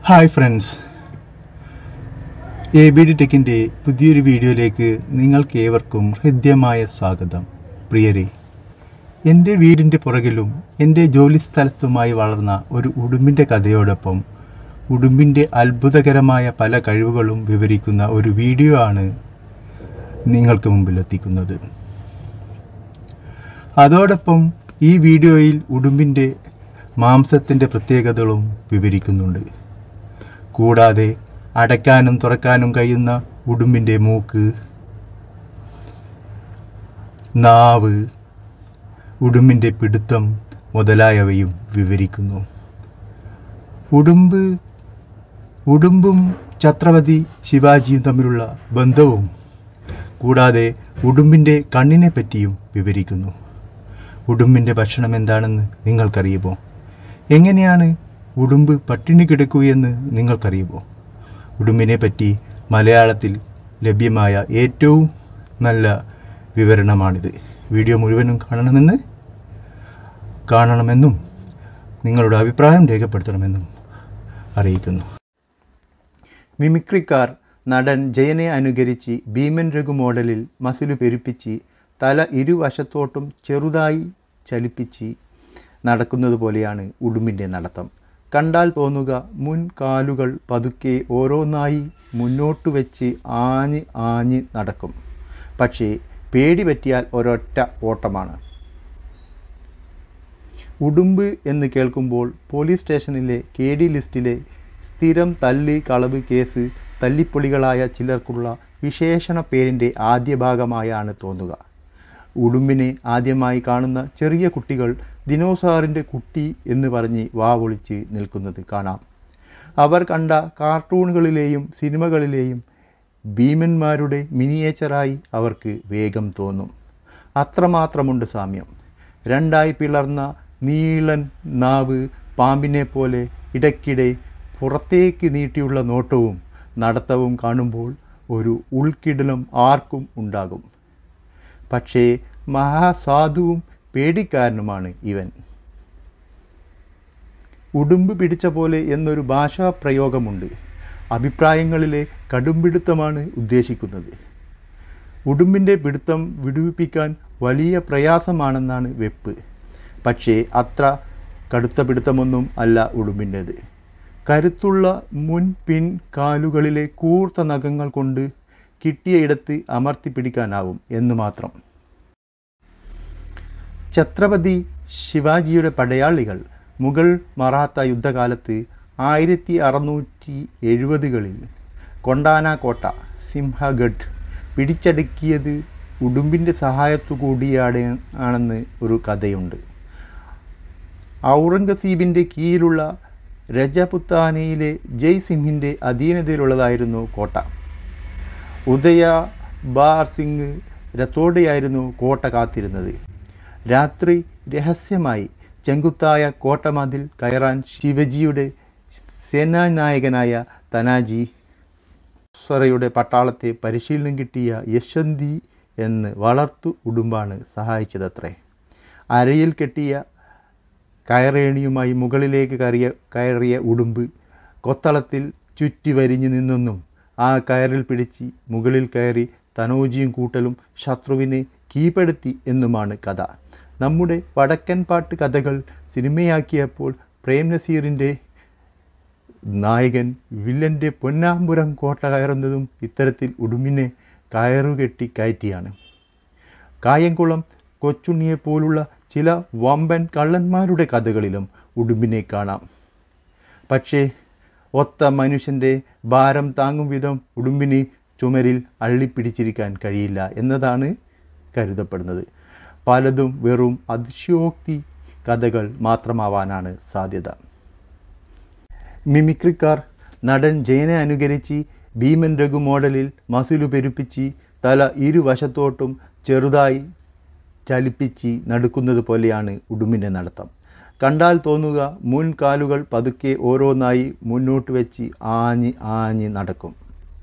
Hi friends, ABD ടെക്കിൻ്റെ പുതിയൊരു വീഡിയോയിലേക്ക് നിങ്ങൾക്കേവർക്കും ഹൃദ്യമായ സ്വാഗതം. പ്രിയരെ, എൻ്റെ വീടിൻ്റെ പുറകിലും എൻ്റെ ജോലിസ്ഥലത്തുമായി വളർന്ന ഒരു ഉടുമ്പിൻ്റെ കഥയോടൊപ്പം ഉടുമ്പിൻ്റെ അത്ഭുതകരമായ പല കഴിവുകളും വിവരിക്കുന്ന ഒരു വീഡിയോ ആണ് നിങ്ങൾക്ക് മുമ്പിലെത്തിക്കുന്നത്. അതോടൊപ്പം ഈ വീഡിയോയിൽ ഉടുമ്പിൻ്റെ മാംസത്തിൻ്റെ പ്രത്യേകതകളും വിവരിക്കുന്നുണ്ട്. കൂടാതെ അടയ്ക്കാനും തുറക്കാനും കഴിയുന്ന ഉടുമ്പിൻ്റെ മൂക്ക്, നാവ്, ഉടുമ്പിൻ്റെ പിടുത്തം മുതലായവയും വിവരിക്കുന്നു. ഉടുമ്പും ഛത്രപതി ശിവാജിയും തമ്മിലുള്ള ബന്ധവും കൂടാതെ ഉടുമ്പിൻ്റെ കണ്ണിനെ പറ്റിയും വിവരിക്കുന്നു. ഉടുമ്പിൻ്റെ ഭക്ഷണം എന്താണെന്ന് നിങ്ങൾക്കറിയുമോ? എങ്ങനെയാണ് ഉടുമ്പ് പട്ടിണി കിടക്കുകയെന്ന് നിങ്ങൾക്കറിയുമോ? ഉടുമ്പിനെ പറ്റി മലയാളത്തിൽ ലഭ്യമായ ഏറ്റവും നല്ല വിവരണമാണിത്. വീഡിയോ മുഴുവനും കാണണമെന്നും നിങ്ങളുടെ അഭിപ്രായം രേഖപ്പെടുത്തണമെന്നും അറിയിക്കുന്നു. മിമിക്രിക്കാർ നടൻ ജയനെ അനുകരിച്ച് ഭീമൻ രഘു മോഡലിൽ മസിലു പെരുപ്പിച്ച് തല ഇരുവശത്തോട്ടും ചെറുതായി ചലിപ്പിച്ച് നടക്കുന്നത് പോലെയാണ് ഉടുമ്പിൻ്റെ നടത്തം. കണ്ടാൽ തോന്നുക മുൻകാലുകൾ പതുക്കെ ഓരോന്നായി മുന്നോട്ട് വെച്ച് ആഞ്ഞ് നടക്കും. പക്ഷേ പേടി പറ്റിയാൽ ഒരൊറ്റ ഓട്ടമാണ്. ഉടുമ്പ് എന്ന് കേൾക്കുമ്പോൾ പോലീസ് സ്റ്റേഷനിലെ KD ലിസ്റ്റിലെ സ്ഥിരം തല്ല് കളവ് കേസ് തല്ലിപ്പൊളികളായ ചിലർക്കുള്ള വിശേഷണ പേരിൻ്റെ ആദ്യ ഭാഗമായാണ് തോന്നുക. ഉടുമ്പിനെ ആദ്യമായി കാണുന്ന ചെറിയ കുട്ടികൾ ദിനോസാറിൻ്റെ കുട്ടി എന്ന് പറഞ്ഞ് വാവൊളിച്ച് നിൽക്കുന്നത് കാണാം. അവർ കണ്ട കാർട്ടൂണുകളിലെയും സിനിമകളിലെയും ഭീമന്മാരുടെ മിനിയേച്ചറായി അവർക്ക് വേഗം തോന്നും. അത്രമാത്രമുണ്ട് സാമ്യം. രണ്ടായി പിളർന്ന നീളൻ നാവ്, പാമ്പിനെ പോലെ ഇടയ്ക്കിടെ പുറത്തേക്ക് നീട്ടിയുള്ള നോട്ടവും നടത്തവും കാണുമ്പോൾ ഒരു ഉൾക്കിടലം ആർക്കും ഉണ്ടാകും. പക്ഷേ മഹാസാധുവും പേടിക്കാരനുമാണ് ഇവൻ. ഉടുമ്പ് പിടിച്ച പോലെ എന്നൊരു ഭാഷാ പ്രയോഗമുണ്ട്. അഭിപ്രായങ്ങളിലെ കടുംപിടുത്തമാണ് ഉദ്ദേശിക്കുന്നത്. ഉടുമ്പിൻ്റെ പിടുത്തം വിടുവിപ്പിക്കാൻ വലിയ പ്രയാസമാണെന്നാണ് വെപ്പ്. പക്ഷേ അത്ര കടുത്ത പിടുത്തമൊന്നും അല്ല ഉടുമ്പിൻ്റേത്. കരുത്തുള്ള പിൻ കാലുകളിലെ കൂർത്ത നഖങ്ങൾ കൊണ്ട് കിട്ടിയയിടത്ത് അമർത്തി പിടിക്കാനാവും എന്ന് മാത്രം. ഛത്രപതി ശിവാജിയുടെ പടയാളികൾ മുഗൾ മറാത്ത യുദ്ധകാലത്ത് 1670കളിൽ കൊണ്ടാന കോട്ട, സിംഹഗഡ് പിടിച്ചടക്കിയത് ഉടുമ്പിൻ്റെ സഹായത്തുകൂടിയാണെന്ന് ഒരു കഥയുണ്ട്. ഔറംഗസീബിൻ്റെ കീഴിലുള്ള രജപുത്താനയിലെ ജയ്സിംഹിൻ്റെ അധീനതയിലുള്ളതായിരുന്നു കോട്ട. ഉദയബാർ സിംഗ് രത്തോടെയായിരുന്നു കോട്ട കാത്തിരുന്നത്. രാത്രി രഹസ്യമായി ചെങ്കുത്തായ കോട്ടമതിൽ കയറാൻ ശിവജിയുടെ സേനാനായകനായ തനാജി സ്വറയുടെ പട്ടാളത്തെ പരിശീലനം കിട്ടിയ യശ്വന്തി എന്ന് വളർത്തു ഉടുമ്പാണ് സഹായിച്ചതത്രേ. അരയിൽ കെട്ടിയ കയറേണിയുമായി മുകളിലേക്ക് കയറിയ ഉടുമ്പ് കൊത്തളത്തിൽ ചുറ്റി വരിഞ്ഞു നിന്നെന്നും ആ കയറിൽ പിടിച്ച് മുകളിൽ കയറി തനോജിയും കൂട്ടലും ശത്രുവിനെ കീഴ്പ്പെടുത്തി എന്നുമാണ് കഥ. നമ്മുടെ വടക്കൻ പാട്ട് കഥകൾ സിനിമയാക്കിയപ്പോൾ പ്രേം നസീറിൻ്റെ നായകൻ വില്ലൻ്റെ പൊന്നാമ്പുരം കോട്ട കയറുന്നതും ഇത്തരത്തിൽ ഉടുമ്പിനെ കയറുകെട്ടി കയറ്റിയാണ്. കായംകുളം കൊച്ചുണ്ണിയെപ്പോലുള്ള ചില വമ്പൻ കള്ളന്മാരുടെ കഥകളിലും ഉടുമ്പിനെ കാണാം. പക്ഷേ ഒത്ത മനുഷ്യൻ്റെ ഭാരം താങ്ങും വിധം ഉടുമ്പിന് ചുമരിൽ അള്ളിപ്പിടിച്ചിരിക്കാൻ കഴിയില്ല എന്നതാണ് കരുതപ്പെടുന്നത്. പലതും വെറും അതിശയോക്തി കഥകൾ മാത്രമാവാനാണ് സാധ്യത. മിമിക്രിക്കാർ നടൻ ജയനെ അനുകരിച്ച് ഭീമൻ രഘു മോഡലിൽ മസിലു പെരുപ്പിച്ച് തല ഇരുവശത്തോട്ടും ചെറുതായി ചലിപ്പിച്ച് നടക്കുന്നത് പോലെയാണ് ഉടുമ്പിൻ്റെ നടത്തം. കണ്ടാൽ തോന്നുക മുൻകാലുകൾ പതുക്കെ ഓരോന്നായി മുന്നോട്ട് വെച്ച് ആഞ്ഞ് നടക്കും.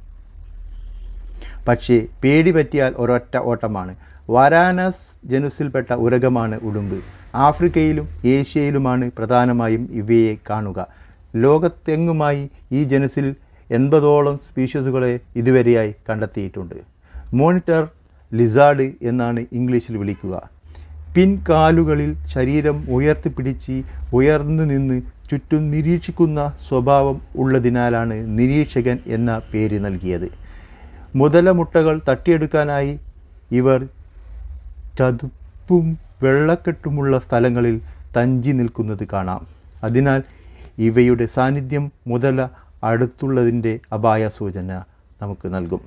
പക്ഷേ പേടി പറ്റിയാൽ ഒരൊറ്റ ഓട്ടമാണ്. വരാനസ് ജനുസിൽപ്പെട്ട ഉരഗമാണ് ഉടുമ്പ്. ആഫ്രിക്കയിലും ഏഷ്യയിലുമാണ് പ്രധാനമായും ഇവയെ കാണുക. ലോകത്തെങ്ങുമായി ഈ ജനുസിൽ 80ഓളം സ്പീഷീസുകളെ ഇതുവരെയായി കണ്ടെത്തിയിട്ടുണ്ട്. മോണിറ്റർ ലിസാർഡ് എന്നാണ് ഇംഗ്ലീഷിൽ വിളിക്കുക. പിൻകാലുകളിൽ ശരീരം ഉയർത്തിപ്പിടിച്ച് ഉയർന്നു നിന്ന് ചുറ്റും നിരീക്ഷിക്കുന്ന സ്വഭാവം ഉള്ളതിനാലാണ് നിരീക്ഷകൻ എന്ന പേര് നൽകിയത്. മുതലമുട്ടകൾ തട്ടിയെടുക്കാനായി ഇവർ ചതുപ്പും വെള്ളക്കെട്ടുമുള്ള സ്ഥലങ്ങളിൽ തഞ്ചി നിൽക്കുന്നത് കാണാം. അതിനാൽ ഇവയുടെ സാന്നിധ്യം മുതല അടുത്തുള്ളതിൻ്റെ അപായ സൂചന നമുക്ക് നൽകും.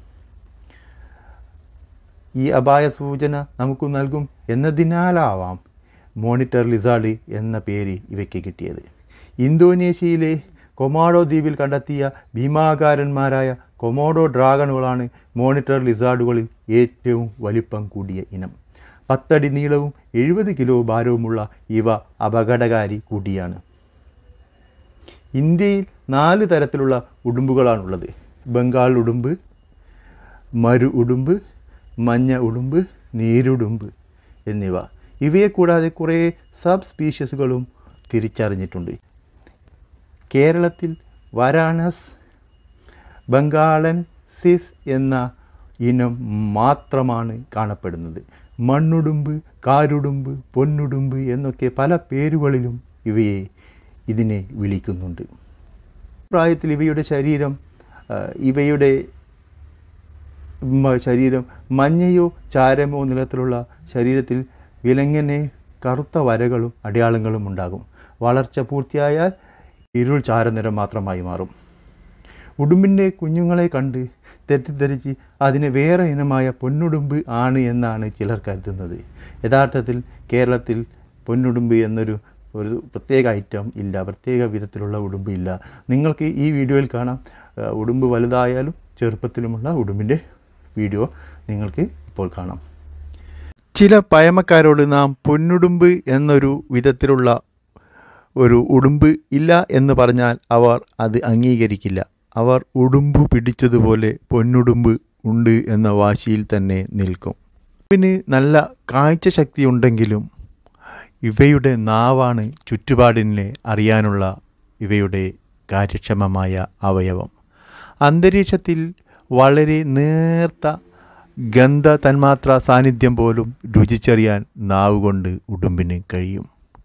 ഈ അപായ സൂചന നമുക്ക് നൽകും എന്നതിനാലാവാം മോണിറ്റർ ലിസാർഡ് എന്ന പേര് ഇവയ്ക്ക് കിട്ടിയത്. ഇന്തോനേഷ്യയിലെ കൊമോഡോ ദ്വീപിൽ കണ്ടെത്തിയ ഭീമാകാരന്മാരായ കൊമോഡോ ഡ്രാഗണുകളാണ് മോണിറ്റർ ലിസാർഡുകളിൽ ഏറ്റവും വലിപ്പം കൂടിയ ഇനം. 10 അടി നീളവും 70 കിലോ ഭാരവുമുള്ള ഇവ അപകടകാരി കൂടിയാണ്. ഇന്ത്യയിൽ 4 തരത്തിലുള്ള ഉടുമ്പുകളാണുള്ളത്. ബംഗാൾ ഉടുമ്പ്, മരു ഉടുമ്പ്, മഞ്ഞ ഉടുമ്പ്, നീരുടുമ്പ് എന്നിവ. ഇവയെ കൂടാതെ കുറേ സബ് സ്പീഷീസുകളും തിരിച്ചറിഞ്ഞിട്ടുണ്ട്. കേരളത്തിൽ വരാനസ് ബംഗാളൻസിസ് എന്ന ഇനം മാത്രമാണ് കാണപ്പെടുന്നത്. മണ്ണുടുമ്പ്, കാരുടുമ്പ്, പൊന്നുടുമ്പ് എന്നൊക്കെ പല പേരുകളിലും ഇതിനെ വിളിക്കുന്നുണ്ട്. പ്രായത്തിൽ ഇവയുടെ ശരീരം മഞ്ഞയോ ചാരമോ നിറത്തിലുള്ള ശരീരത്തിൽ വിലങ്ങനെ കറുത്ത വരകളും അടയാളങ്ങളും ഉണ്ടാകും. വളർച്ച പൂർത്തിയായാൽ ഇരുൾ ചാരനിറം മാത്രമായി മാറും. ഉടുമ്പിൻ്റെ കുഞ്ഞുങ്ങളെ കണ്ട് തെറ്റിദ്ധരിച്ച് അതിന് വേറെ ഇനമായ പൊന്നുടുമ്പ് ആണ് എന്നാണ് ചിലർ കരുതുന്നത്. യഥാർത്ഥത്തിൽ കേരളത്തിൽ പൊന്നുടുമ്പ് എന്നൊരു പ്രത്യേക ഐറ്റം ഇല്ല, പ്രത്യേക വിധത്തിലുള്ള ഉടുമ്പ് ഇല്ല. നിങ്ങൾക്ക് ഈ വീഡിയോയിൽ കാണാം. ഉടുമ്പ് വലുതായാലും ചെറുപ്പത്തിലുമുള്ള ഉടുമ്പിൻ്റെ വീഡിയോ നിങ്ങൾക്ക് ഇപ്പോൾ കാണാം. ചില പഴമക്കാരോട് നാം പൊന്നുടുമ്പ് എന്നൊരു വിധത്തിലുള്ള ഒരു ഉടുമ്പ് ഇല്ല എന്ന് പറഞ്ഞാൽ അവർ അത് അംഗീകരിക്കില്ല. അവർ ഉടുമ്പ് പിടിച്ചതുപോലെ പൊന്നുടുമ്പ് ഉണ്ട് എന്ന വാശിയിൽ തന്നെ നിൽക്കും. പിന്നെ നല്ല കാഴ്ച ശക്തി ഉണ്ടെങ്കിലും ഇവയുടെ നാവാണ് ചുറ്റുപാടിനെ അറിയാനുള്ള ഇവയുടെ കാര്യക്ഷമമായ അവയവം. അന്തരീക്ഷത്തിൽ വളരെ നേർത്ത ഗന്ധ തന്മാത്ര സാന്നിധ്യം പോലും രുചിച്ചറിയാൻ നാവ് കൊണ്ട് ഉടുമ്പിന് കഴിയും.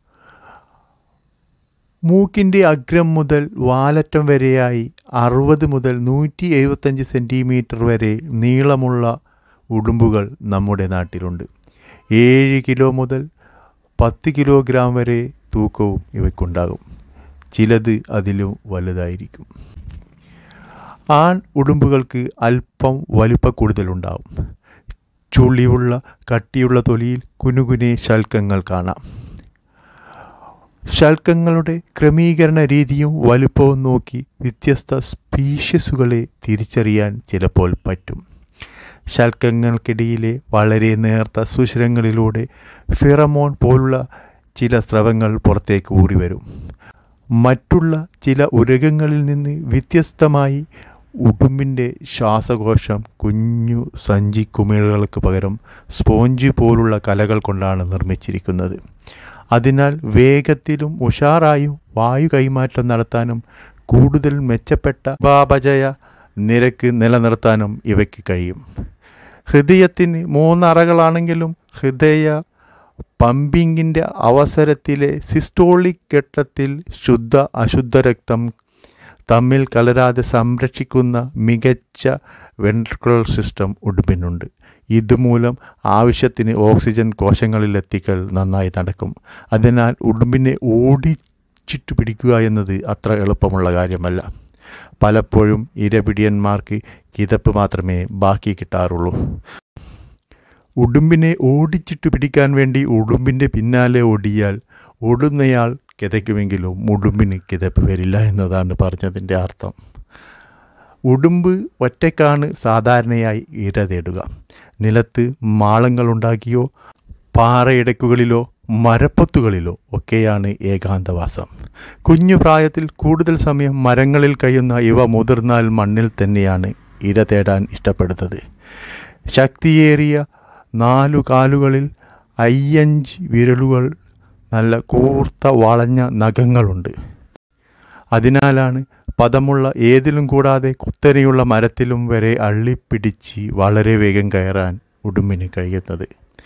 മൂക്കിൻ്റെ അഗ്രം മുതൽ വാലറ്റം വരെയായി 60 മുതൽ 175 സെൻറ്റിമീറ്റർ വരെ നീളമുള്ള ഉടുമ്പുകൾ നമ്മുടെ നാട്ടിലുണ്ട്. 7 കിലോ മുതൽ 10 കിലോഗ്രാം വരെ തൂക്കവും ഇവയ്ക്കുണ്ടാകും. ചിലത് അതിലും വലുതായിരിക്കും. ആൺ ഉടുമ്പുകൾക്ക് അല്പം വലിപ്പക്കൂടുതലുണ്ടാവും. ചുളിവുള്ള കട്ടിയുള്ള തൊലിയിൽ കുനുകുനെ ശൽക്കങ്ങൾ കാണാം. ശൽക്കങ്ങളുടെ ക്രമീകരണ രീതിയും വലുപ്പവും നോക്കി വ്യത്യസ്ത സ്പീഷീസുകളെ തിരിച്ചറിയാൻ ചിലപ്പോൾ പറ്റും. ശൽക്കങ്ങൾക്കിടയിലെ വളരെ നേർത്ത സുഷിരങ്ങളിലൂടെ ഫിറമോൺ പോലുള്ള ചില സ്രവങ്ങൾ പുറത്തേക്ക് ഊറി വരും. മറ്റുള്ള ചില ഉരകങ്ങളിൽ നിന്ന് വ്യത്യസ്തമായി ഉടുമ്പിൻ്റെ ശ്വാസകോശം കുഞ്ഞു സഞ്ചി കുമിളുകൾക്ക് പകരം സ്പോഞ്ച് പോലുള്ള കലകൾ കൊണ്ടാണ് നിർമ്മിച്ചിരിക്കുന്നത്. അതിനാൽ വേഗത്തിലും ഉഷാറായും വായു കൈമാറ്റം നടത്താനും കൂടുതൽ മെച്ചപ്പെട്ട ഉപാപചയ നിരക്ക് നിലനിർത്താനും ഇവയ്ക്ക് കഴിയും. ഹൃദയത്തിന് 3 അറകളാണെങ്കിലും ഹൃദയ പമ്പിങ്ങിൻ്റെ അവസരത്തിലെ സിസ്റ്റോളിക് ഘട്ടത്തിൽ ശുദ്ധ അശുദ്ധ രക്തം തമ്മിൽ കലരാതെ സംരക്ഷിക്കുന്ന മികച്ച വെൻട്രിക്കുലർ സിസ്റ്റം ഉടുമ്പിനുണ്ട്. ഇതുമൂലം ആവശ്യത്തിന് ഓക്സിജൻ കോശങ്ങളിലെത്തിക്കൽ നന്നായി നടക്കും. അതിനാൽ ഉടുമ്പിനെ ഓടിച്ചിട്ട് പിടിക്കുക എന്നത് അത്ര എളുപ്പമുള്ള കാര്യമല്ല. പലപ്പോഴും ഇരപിടിയന്മാർക്ക് കിതപ്പ് മാത്രമേ ബാക്കി കിട്ടാറുള്ളൂ. ഉടുമ്പിനെ ഓടിച്ചിട്ട് പിടിക്കാൻ വേണ്ടി ഉടുമ്പിൻ്റെ പിന്നാലെ ഓടിയാൽ ഓടുന്നയാൾ കിതയ്ക്കുമെങ്കിലും ഉടുമ്പിന് കിതപ്പ് വരില്ല എന്നതാണ് പറഞ്ഞതിൻ്റെ അർത്ഥം. ഉടുമ്പ് ഒറ്റയ്ക്കാണ് സാധാരണയായി ഇര തേടുക. നിലത്ത് മാളങ്ങളുണ്ടാക്കിയോ പാറയിടക്കുകളിലോ മരപ്പൊത്തുകളിലോ ഒക്കെയാണ് ഏകാന്തവാസം. കുഞ്ഞു പ്രായത്തിൽ കൂടുതൽ സമയം മരങ്ങളിൽ കഴിയുന്ന ഇവ മുതിർന്നാൽ മണ്ണിൽ തന്നെയാണ് ഇര തേടാൻ ഇഷ്ടപ്പെടുന്നത്. ശക്തിയേറിയ 4 കാലുകളിൽ 5 വിരലുകൾ, നല്ല കൂർത്ത വളഞ്ഞ നഖങ്ങളുണ്ട്. അതിനാലാണ് പദമുള്ള ഏതിലും കൂടാതെ കുത്തനെയുള്ള മരത്തിലും വരെ അള്ളിപ്പിടിച്ച് വളരെ വേഗം കയറാൻ ഉടുമ്പിന് കഴിയുന്നത്.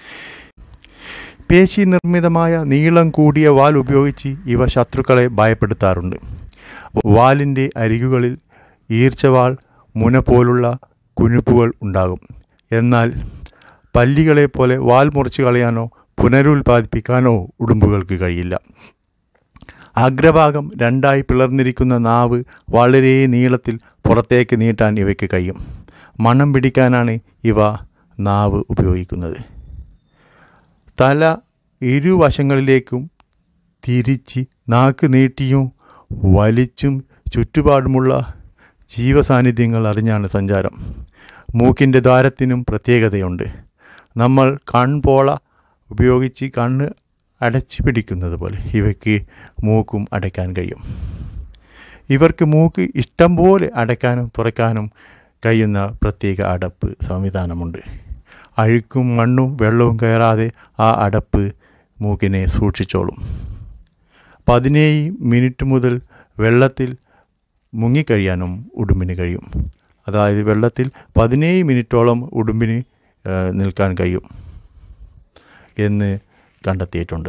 പേശി നിർമ്മിതമായ നീളം കൂടിയ വാൽ ഉപയോഗിച്ച് ഇവ ശത്രുക്കളെ ഭയപ്പെടുത്താറുണ്ട്. വാലിൻ്റെ അരികുകളിൽ ഈർച്ചവാൾ മുന പോലുള്ള കുനുപ്പുകൾ ഉണ്ടാകും. എന്നാൽ പല്ലികളെപ്പോലെ വാൽ മുറിച്ച് കളയാനോ പുനരുൽപ്പാദിപ്പിക്കാനോ ഉടുമ്പുകൾക്ക് കഴിയില്ല. അഗ്രഭാഗം രണ്ടായി പിളർന്നിരിക്കുന്ന നാവ് വളരെ നീളത്തിൽ പുറത്തേക്ക് നീട്ടാൻ ഇവയ്ക്ക് കഴിയും. മണം പിടിക്കാനാണ് ഇവ നാവ് ഉപയോഗിക്കുന്നത്. തല ഇരുവശങ്ങളിലേക്കും തിരിച്ച് നാക്ക് നീട്ടിയും വലിച്ചും ചുറ്റുപാടുമുള്ള ജീവസാന്നിധ്യങ്ങൾ അറിഞ്ഞാണ് സഞ്ചാരം. മൂക്കിൻ്റെ ദ്വാരത്തിനും പ്രത്യേകതയുണ്ട്. നമ്മൾ കൺപോള ഉപയോഗിച്ച് കണ്ണ് അടച്ചു പിടിക്കുന്നത് പോലെ ഇവയ്ക്ക് മൂക്കും അടയ്ക്കാൻ കഴിയും. ഇവർക്ക് മൂക്ക് ഇഷ്ടം പോലെ അടയ്ക്കാനും തുറക്കാനും കഴിയുന്ന പ്രത്യേക അടപ്പ് സംവിധാനമുണ്ട്. അഴുക്കും മണ്ണും വെള്ളവും കയറാതെ ആ അടപ്പ് മൂക്കിനെ സൂക്ഷിച്ചോളും. 17 മിനിറ്റ് മുതൽ വെള്ളത്തിൽ മുങ്ങിക്കഴിയാനും ഉടുമ്പിന് കഴിയും. അതായത് വെള്ളത്തിൽ 17 മിനിറ്റോളം ഉടുമ്പിന് നിൽക്കാൻ കഴിയും എന്ന് കണ്ടെത്തിയിട്ടുണ്ട്.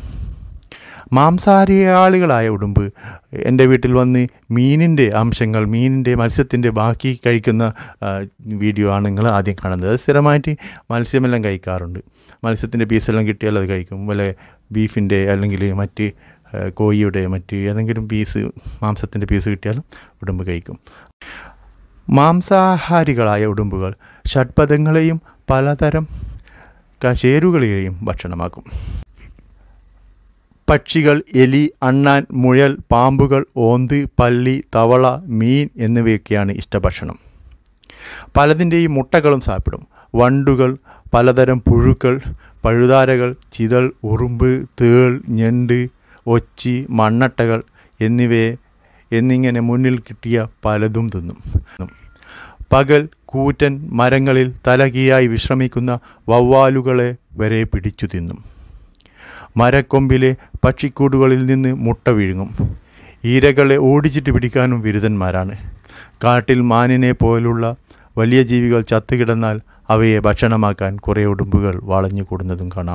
മാംസാഹാരികളായ ഉടുമ്പ് എൻ്റെ വീട്ടിൽ വന്ന് മീനിൻ്റെ അംശങ്ങൾ മത്സ്യത്തിൻ്റെ ബാക്കി കഴിക്കുന്ന വീഡിയോ ആണ് നിങ്ങൾ ആദ്യം കാണുന്നത്. അത് സ്ഥിരമായിട്ട് മത്സ്യമെല്ലാം കഴിക്കാറുണ്ട്. മത്സ്യത്തിൻ്റെ പീസെല്ലാം കിട്ടിയാൽ അത് കഴിക്കും. വല്ല ബീഫിൻ്റെ അല്ലെങ്കിൽ മറ്റ് കോഴിയുടെ മറ്റ് ഏതെങ്കിലും മാംസത്തിൻ്റെ പീസ് കിട്ടിയാലും ഉടുമ്പ് കഴിക്കും. മാംസാഹാരികളായ ഉടുമ്പുകൾ ഷഡ്പദങ്ങളെയും പലതരം ചേരുകളെയും ഭക്ഷണമാക്കും. പക്ഷികൾ, എലി, അണ്ണാൻ, മുയൽ, പാമ്പുകൾ, ഓന്ത്, പല്ലി, തവള, മീൻ എന്നിവയൊക്കെയാണ് ഇഷ്ടഭക്ഷണം. പലതിൻ്റെയും മുട്ടകളും സാപ്പിടും. വണ്ടുകൾ, പലതരം പുഴുക്കൾ, പഴുതാരകൾ, ചിതൽ, ഉറുമ്പ്, തേൾ, ഞണ്ട്, ഒച്ചി, മണ്ണട്ടകൾ എന്നിങ്ങനെ മുന്നിൽ കിട്ടിയ പലതും തിന്നും. പകൽ കൂറ്റൻ മരങ്ങളിൽ തലകീഴായി വിശ്രമിക്കുന്ന വവ്വാലുകളെ വരെ പിടിച്ചു തിന്നും. മരക്കൊമ്പിലെ പക്ഷിക്കൂടുകളിൽ നിന്ന് മുട്ട വിഴുങ്ങും. ഈരകളെ ഓടിച്ചിട്ട് പിടിക്കാനും വിരുദ്ധന്മാരാണ്. കാട്ടിൽ മാനിനെ പോലുള്ള വലിയ ജീവികൾ ചത്തുകിടന്നാൽ അവയെ ഭക്ഷണമാക്കാൻ കുറേ ഉടുമ്പുകൾ വളഞ്ഞുകൂടുന്നതും കാണാം.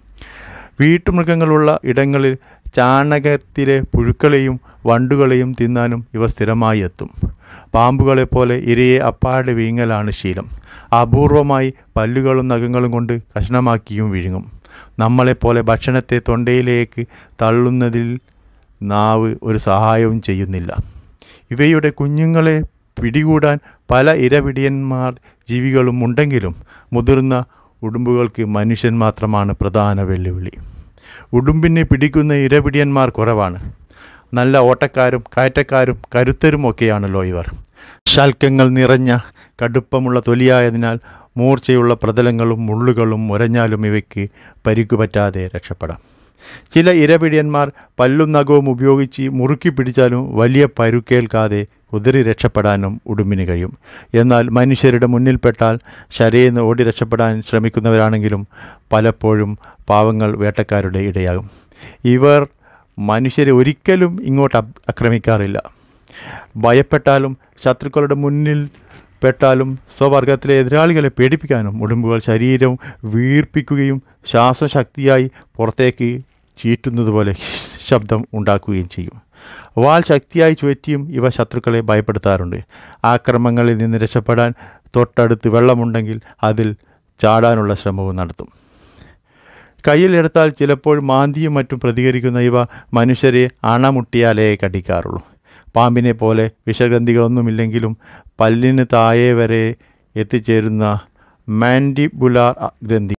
വീട്ടുമൃഗങ്ങളുള്ള ഇടങ്ങളിൽ ചാണകത്തിലെ പുഴുക്കളെയും വണ്ടുകളെയും തിന്നാനും ഇവ സ്ഥിരമായി എത്തും. പാമ്പുകളെപ്പോലെ ഇരയെ അപ്പാടെ വിഴുങ്ങലാണ് ശീലം. അപൂർവമായി പല്ലുകളും നഖങ്ങളും കൊണ്ട് കഷ്ണമാക്കിയും വിഴുങ്ങും. നമ്മളെപ്പോലെ ഭക്ഷണത്തെ തൊണ്ടയിലേക്ക് തള്ളുന്നതിൽ നാവ് ഒരു സഹായവും ചെയ്യുന്നില്ല. ഇവയുടെ കുഞ്ഞുങ്ങളെ പിടികൂടാൻ പല ഇരപിടിയന്മാർ ജീവികളും ഉണ്ടെങ്കിലും മുതിർന്ന ഉടുമ്പുകൾക്ക് മനുഷ്യൻ മാത്രമാണ് പ്രധാന വെല്ലുവിളി. ഉടുമ്പിനെ പിടിക്കുന്ന ഇരപിടിയന്മാർ കുറവാണ്. നല്ല ഓട്ടക്കാരും കയറ്റക്കാരും കരുത്തരും ഒക്കെയാണല്ലോ ഇവർ. ശൽക്കങ്ങൾ നിറഞ്ഞ കടുപ്പമുള്ള തൊലിയായതിനാൽ മൂർച്ചയുള്ള പ്രതലങ്ങളും മുള്ളുകളും ഉരഞ്ഞാലും ഇവയ്ക്ക് പരിക്കുപറ്റാതെ രക്ഷപ്പെടാം. ചില ഇരപിടിയന്മാർ പല്ലും നഖവും ഉപയോഗിച്ച് മുറുക്കി പിടിച്ചാലും വലിയ പരുക്കേൽക്കാതെ കുതിരി രക്ഷപ്പെടാനും ഉടുമ്പിന് കഴിയും. എന്നാൽ മനുഷ്യരുടെ മുന്നിൽപ്പെട്ടാൽ ശരേന്ന് ഓടി രക്ഷപ്പെടാൻ ശ്രമിക്കുന്നവരാണെങ്കിലും പലപ്പോഴും പാവങ്ങൾ വേട്ടക്കാരുടെ ഇടയാകും. ഇവർ മനുഷ്യരെ ഒരിക്കലും ഇങ്ങോട്ട് ആക്രമിക്കാറില്ല. ഭയപ്പെട്ടാലും ശത്രുക്കളുടെ മുന്നിൽ പെട്ടാലും സ്വവർഗത്തിലെ എതിരാളികളെ പേടിപ്പിക്കാനും ഉടുമ്പുകൾ ശരീരം വീർപ്പിക്കുകയും ശ്വാസശക്തിയായി പുറത്തേക്ക് ചീറ്റുന്നതുപോലെ ശബ്ദം ഉണ്ടാക്കുകയും ചെയ്യും. വാൽ ശക്തിയായി ചുഴറ്റിയും ഇവ ശത്രുക്കളെ ഭയപ്പെടുത്താറുണ്ട്. ആക്രമണങ്ങളിൽ നിന്ന് രക്ഷപ്പെടാൻ തൊട്ടടുത്ത് വെള്ളമുണ്ടെങ്കിൽ അതിൽ ചാടാനുള്ള ശ്രമവും നടത്തും. കയ്യിലെടുത്താൽ ചിലപ്പോൾ മാന്തിയും മറ്റും പ്രതികരിക്കുന്ന ഇവ മനുഷ്യരെ അണമുട്ടിയാലേ കടിക്കാറുള്ളൂ. പാമ്പിനെ പോലെ വിഷഗ്രന്ഥികളൊന്നുമില്ലെങ്കിലും പല്ലിന് താഴെ വരെ എത്തിച്ചേരുന്ന മാൻഡിബുലാർ ഗ്രന്ഥി